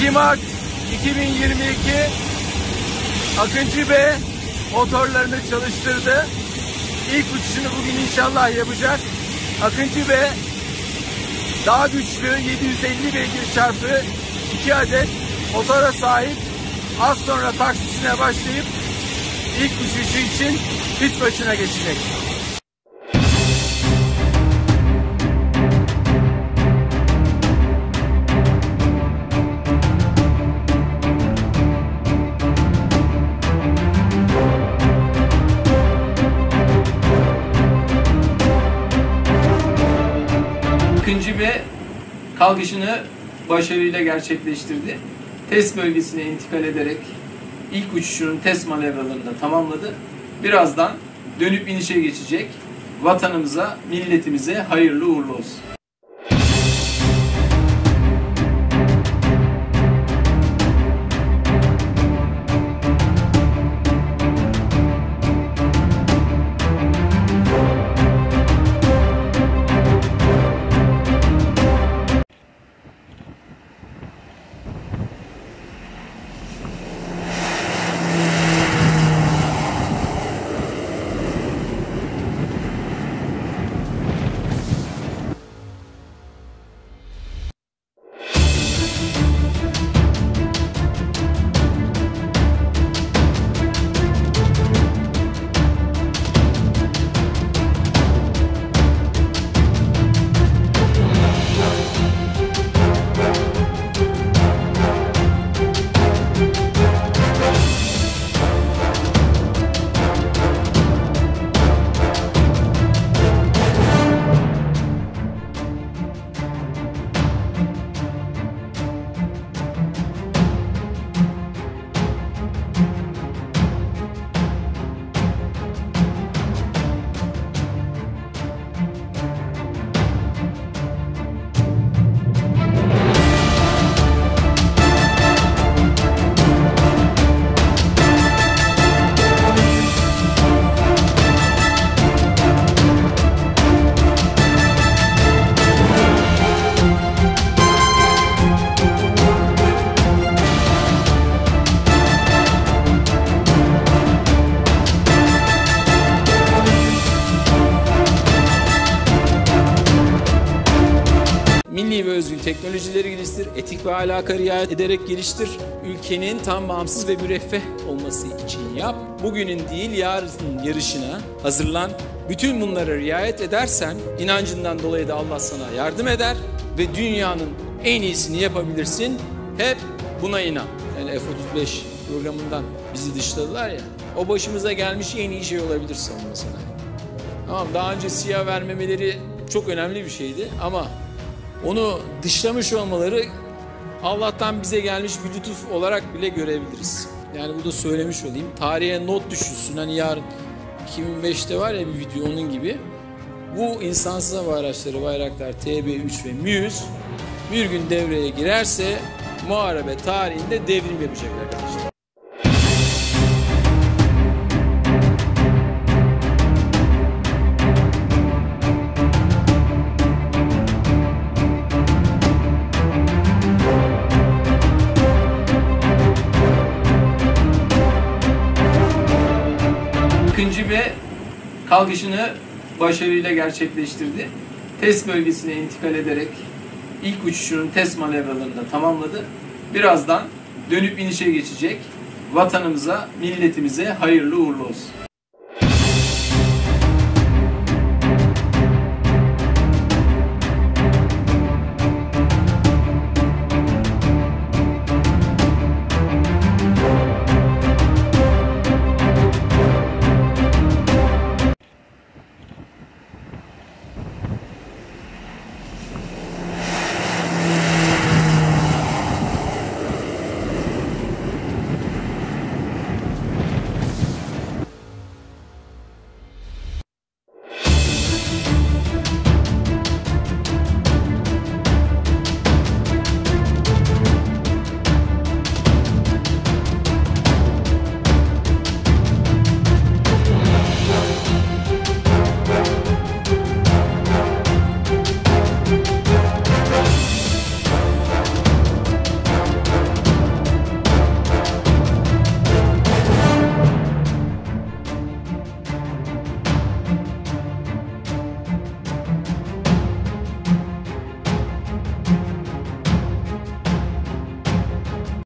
2 Mart 2022 Akıncı B motorlarını çalıştırdı. İlk uçuşunu bugün inşallah yapacak. Akıncı B daha güçlü 750 beygir çarpı 2 adet motora sahip. Az sonra taksisine başlayıp ilk uçuşu için pist başına geçecek. Akıncı B kalkışını başarıyla gerçekleştirdi. Test bölgesine intikal ederek ilk uçuşunun test manevralarını da tamamladı. Birazdan dönüp inişe geçecek. Vatanımıza, milletimize hayırlı uğurlu olsun. Milli ve özgün teknolojileri geliştir, etik ve ahlaka riayet ederek geliştir. Ülkenin tam bağımsız ve müreffeh olması için yap. Bugünün değil yarının yarışına hazırlan. Bütün bunlara riayet edersen inancından dolayı da Allah sana yardım eder ve dünyanın en iyisini yapabilirsin. Hep buna inan. Yani F-35 programından bizi dışladılar ya. O başımıza gelmiş en iyi şey olabilir savunma sanayi. Tamam, daha önce SİHA vermemeleri çok önemli bir şeydi ama onu dışlamış olmaları Allah'tan bize gelmiş bir lütuf olarak bile görebiliriz. Yani burada söylemiş olayım. Tarihe not düşülsün. Hani yarın 2005'te var ya bir video onun gibi. Bu insansız hava araçları Bayraktar TB3 ve MÜZ bir gün devreye girerse muharebe tarihinde devrim yapacak arkadaşlar. Akıncı B kalkışını başarıyla gerçekleştirdi. Test bölgesine intikal ederek ilk uçuşunun test manevralarını da tamamladı. Birazdan dönüp inişe geçecek. Vatanımıza, milletimize hayırlı uğurlu olsun.